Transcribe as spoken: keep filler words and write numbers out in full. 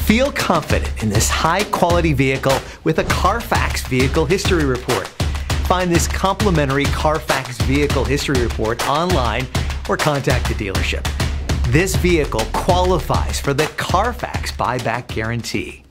Feel confident in this high-quality vehicle with a Carfax Vehicle History Report. Find this complimentary Carfax Vehicle History Report online or contact the dealership. This vehicle qualifies for the Carfax Buyback Guarantee.